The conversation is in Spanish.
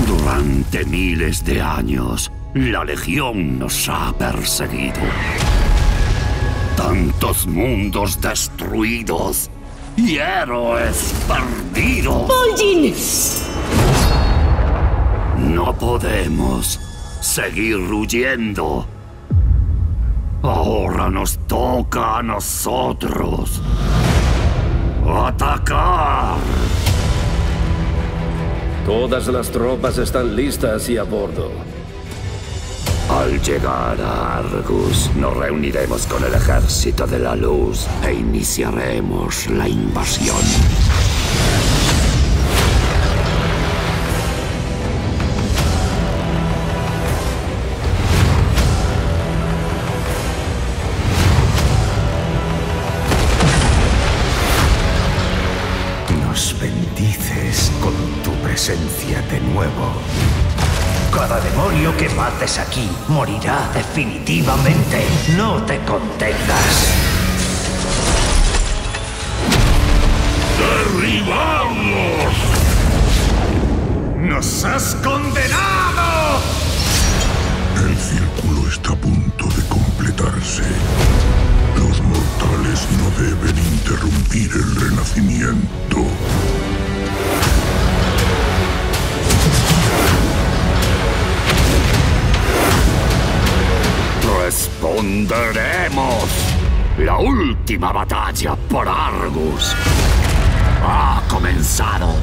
Durante miles de años, la Legión nos ha perseguido. Tantos mundos destruidos y héroes perdidos. ¡Vol'jin! No podemos seguir huyendo. Ahora nos toca a nosotros atacar. Todas las tropas están listas y a bordo. Al llegar a Argus, nos reuniremos con el Ejército de la Luz e iniciaremos la invasión. Nos bendices con tu presencia de nuevo. Cada demonio que mates aquí morirá definitivamente. No te contengas. ¡Derribamos! ¡Nos has condenado! El círculo está a punto de completarse. Los mortales no deben interrumpir el renacimiento. Responderemos. La última batalla por Argus ha comenzado.